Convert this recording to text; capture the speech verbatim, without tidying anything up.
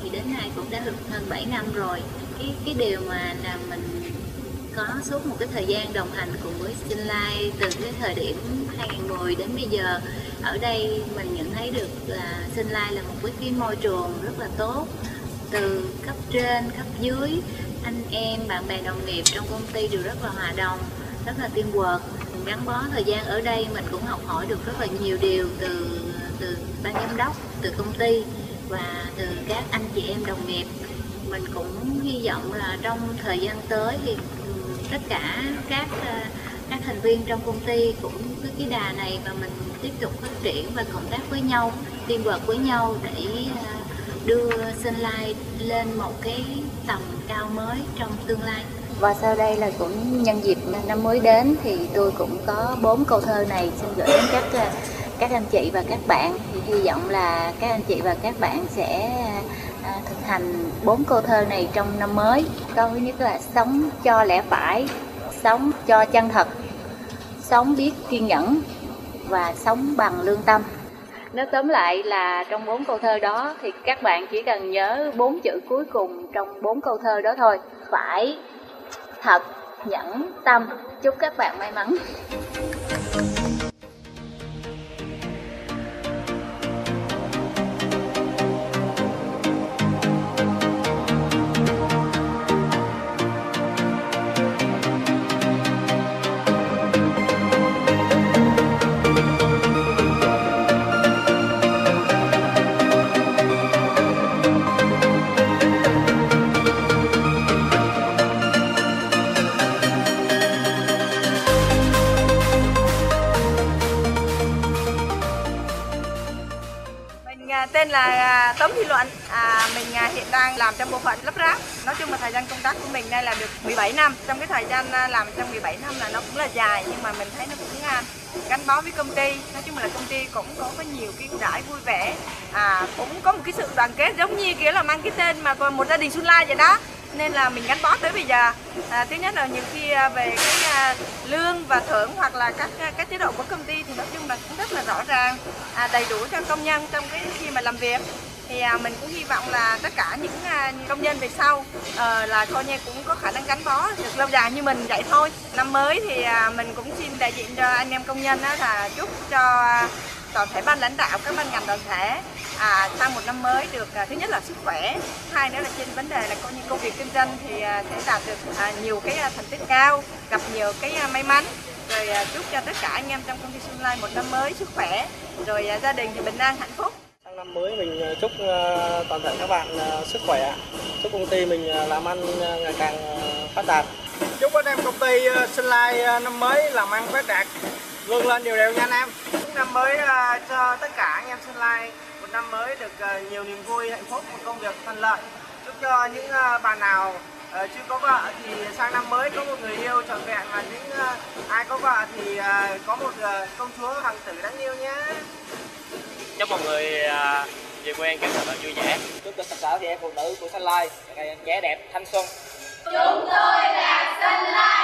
thì đến nay cũng đã được hơn bảy năm rồi. Cái cái điều mà làm mình có suốt một cái thời gian đồng hành cùng với Sun Life từ cái thời điểm hai nghìn mười đến bây giờ, ở đây mình nhận thấy được là Sun Life là một cái môi trường rất là tốt, từ cấp trên, cấp dưới, anh em, bạn bè, đồng nghiệp trong công ty đều rất là hòa đồng, rất là teamwork. Mình gắn bó thời gian ở đây mình cũng học hỏi được rất là nhiều điều từ từ ban giám đốc, từ công ty và từ các anh chị em đồng nghiệp. Mình cũng hy vọng là trong thời gian tới thì tất cả các các thành viên trong công ty cũng với cái đà này và mình tiếp tục phát triển và cộng tác với nhau, teamwork với nhau để đưa Sun Life lên một cái tầm cao mới trong tương lai. Và sau đây là cũng nhân dịp năm mới đến thì tôi cũng có bốn câu thơ này xin gửi đến các các anh chị và các bạn. Thì hy vọng là các anh chị và các bạn sẽ thực hành bốn câu thơ này trong năm mới. Câu thứ nhất là sống cho lẽ phải, sống cho chân thật, sống biết kiên nhẫn và sống bằng lương tâm. Nói tóm lại là trong bốn câu thơ đó thì các bạn chỉ cần nhớ bốn chữ cuối cùng trong bốn câu thơ đó thôi. Phải, thật, nhẫn, tâm. Chúc các bạn may mắn. Tên là Tống Thị Luận, à, mình hiện đang làm trong bộ phận lắp ráp. Nói chung là thời gian công tác của mình đây là được mười bảy năm. Trong cái thời gian làm trong mười bảy năm là nó cũng là dài, nhưng mà mình thấy nó cũng gắn bó với công ty. Nói chung là công ty cũng có, có nhiều cái ưu đãi vui vẻ, à, cũng có một cái sự đoàn kết giống như kiểu là mang cái tên mà còn một gia đình Sun Life vậy đó. Nên là mình gắn bó tới bây giờ. À, thứ nhất là nhiều khi về cái à, lương và thưởng hoặc là các các chế độ của công ty thì nói chung là cũng rất là rõ ràng, à, đầy đủ cho công nhân trong cái khi mà làm việc. Thì à, mình cũng hy vọng là tất cả những à, công nhân về sau à, là coi như cũng có khả năng gắn bó được lâu dài như mình vậy thôi. Năm mới thì à, mình cũng xin đại diện cho anh em công nhân á, là chúc cho toàn thể ban lãnh đạo, các ban ngành đoàn thể à, sang một năm mới được à, thứ nhất là sức khỏe, hai nữa là trên vấn đề là coi như công việc kinh doanh thì à, sẽ đạt được à, nhiều cái à, thành tích cao, gặp nhiều cái à, may mắn. Rồi à, chúc cho tất cả anh em trong công ty Sun Life một năm mới sức khỏe, rồi à, gia đình thì bình an hạnh phúc. Sang năm mới mình chúc uh, toàn thể các bạn uh, sức khỏe, chúc công ty mình uh, làm ăn uh, ngày càng uh, phát đạt. Chúc anh em công ty uh, Sun Life uh, năm mới làm ăn phát đạt, vươn lên đều đều nha anh em. Chúc năm mới uh, cho tất cả anh em Sun Life một năm mới được uh, nhiều niềm vui, hạnh phúc, một công việc thuận lợi. Chúc cho những uh, bạn nào uh, chưa có vợ thì sang năm mới có một người yêu trọn vẹn, và những uh, ai có vợ thì uh, có một uh, công chúa hoàng tử đáng yêu nhé. Chúc mọi người uh, về quê các bạn vui vẻ. Chúc cho tất cả chị em phụ nữ của Sun Life ngày trẻ đẹp, thanh xuân. Chúng tôi là Sun Life.